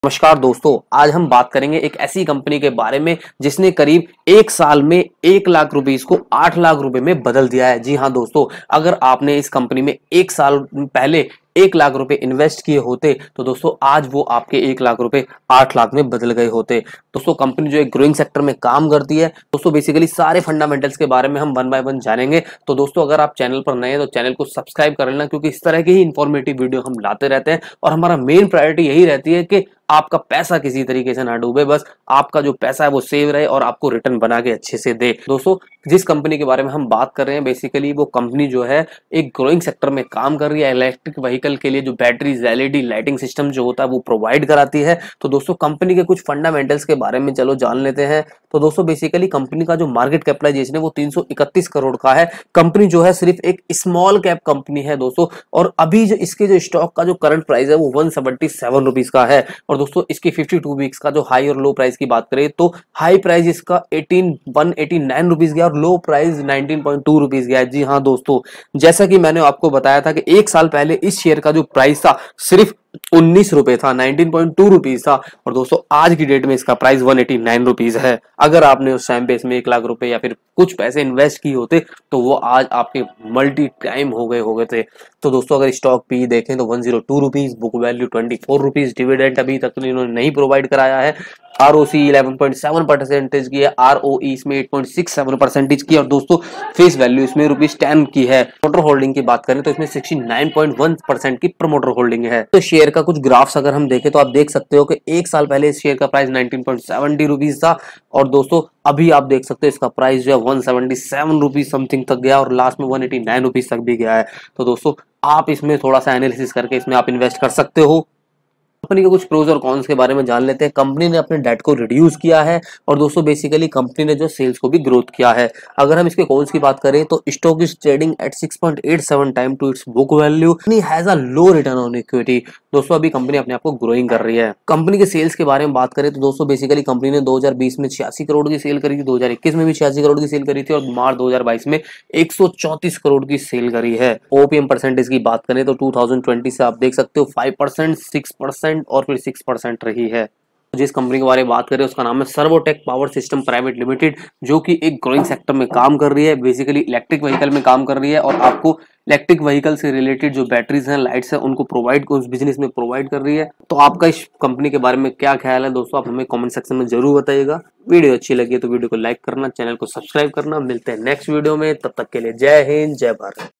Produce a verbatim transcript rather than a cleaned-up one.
नमस्कार दोस्तों, आज हम बात करेंगे एक ऐसी कंपनी के बारे में जिसने करीब एक साल में एक लाख रुपीस को आठ लाख रुपए में बदल दिया है। जी हाँ दोस्तों, अगर आपने इस कंपनी में एक साल पहले एक लाख रुपए इन्वेस्ट किए होते तो दोस्तों आज वो आपके एक लाख रुपए आठ लाख में बदल गए होते। दोस्तों कंपनी जो एक ग्रोइंग सेक्टर में काम करती है, दोस्तों बेसिकली सारे फंडामेंटल्स के बारे में हम वन बाय वन जानेंगे। तो दोस्तों अगर आप चैनल पर नए हैं तो चैनल को सब्सक्राइब कर लेना, क्योंकि इस तरह की ही इंफॉर्मेटिव वीडियो हम लाते रहते हैं और हमारा मेन प्रायोरिटी यही रहती है कि आपका पैसा किसी तरीके से ना डूबे, बस आपका जो पैसा है वो सेव रहे और आपको रिटर्न बना के अच्छे से दे। दोस्तों जिस कंपनी के बारे में हम बात कर रहे हैं, बेसिकली वो कंपनी जो है एक ग्रोइंग सेक्टर में काम कर रही है। इलेक्ट्रिक व्हीकल के लिए जो बैटरीज, एलईडी लाइटिंग सिस्टम जो होता है वो प्रोवाइड कराती है। तो दोस्तों कंपनी के कुछ फंडामेंटल्स के बारे में चलो जान लेते हैं। तो दोस्तों बेसिकली कंपनी का जो मार्केट कैपिटलाइजेशन है वो तीन सौ इकतीस करोड़ का है। कंपनी जो है सिर्फ एक स्मॉल कैप कंपनी है दोस्तों, और अभी जो इसके जो स्टॉक का जो करंट प्राइस है वो वन सेवेंटी सेवन रुपीज का है। और दोस्तों इसकी फिफ्टी टू वीक्स का जो हाई और लो प्राइस की बात करें तो हाई प्राइस इसका eighteen one eighty nine rupees गया और low price nineteen point two rupees गया है। जी हाँ दोस्तों, जैसा कि मैंने आपको बताया था कि एक साल पहले इस शेयर का जो प्राइस था सिर्फ उन्नीस रुपए था, नाइनटीन पॉइंट टू रुपीज था, और दोस्तों आज की डेट में इसका price one eighty nine rupees है। अगर आपने उस टाइम पे इसमें एक लाख रुपए या फिर कुछ पैसे इन्वेस्ट किए होते तो वो आज आपके मल्टी टाइम हो गए हो गए थे। तो दोस्तों अगर स्टॉक पी देखें तो one zero two rupees, book value twenty four rupees, dividend अभी तक तो इन्होंने नहीं प्रोवाइड कराया है। ROC eleven point seven percentage की है, आरओई इसमें eight point six seven percentage की, और दोस्तों फेस वैल्यू इसमें रुपीज टेन की है। प्रमोटर होल्डिंग की बात करें तो इसमें sixty nine point one percent की प्रमोटर होल्डिंग है। तो शेयर का कुछ ग्राफ्स अगर हम देखें तो आप देख सकते हो कि एक साल पहले इस शेयर का price nineteen point seventy rupees था, और दोस्तों अभी आप देख सकते हो इसका प्राइस जो है one seventy seven rupees something तक गया और लास्ट में वन एटी नाइन रुपीज तक भी गया है। तो दोस्तों आप इसमें थोड़ा सा एनालिसिस करके इसमें आप इन्वेस्ट कर सकते हो। कंपनी के कुछ प्रोज और कॉन्स के बारे में जान लेते हैं। कंपनी ने अपने डेट को रिड्यूस किया है, और दोस्तों बेसिकली कंपनी ने जो सेल्स को भी ग्रोथ किया है। अगर हम इसके कॉन्स की बात करें तो stock is trading at six point eight seven time to its book value, has a low return on equity. दोस्तों अभी कंपनी अपने आप को ग्रोइंग कर रही है। कंपनी के सेल्स के बारे में बात करें तो दोस्तों बेसिकली कंपनी ने दो हज़ार बीस में छियासी करोड़ की सेल करी थी, दो हज़ार इक्कीस में भी छियासी करोड़ की सेल करी थी, और मार्च दो हज़ार बाईस में एक सौ चौंतीस करोड़ की सेल करी है। ओपीएम परसेंटेज की बात करें तो टू थाउजेंड ट्वेंटी से आप देख सकते हो फाइव परसेंट, सिक्स परसेंट और फिर सिक्स परसेंट रही है। जिस कंपनी के बारे में बात करें उसका नाम है Servotech power system private limited, जो कि एक ग्रोइंग सेक्टर में काम कर रही है। बेसिकली इलेक्ट्रिक व्हीकल में काम कर रही है और आपको इलेक्ट्रिक व्हीकल से रिलेटेड जो बैटरीज हैं, लाइट्स हैं, उनको प्रोवाइड उस बिजनेस में प्रोवाइड कर रही है। तो आपका इस कंपनी के बारे में क्या ख्याल है दोस्तों, आप हमें कमेंट सेक्शन में जरूर बताइएगा। वीडियो अच्छी लगी तो वीडियो को लाइक करना, चैनल को सब्सक्राइब करना। मिलते हैं नेक्स्ट वीडियो में, तब तक के लिए जय हिंद, जय भारत।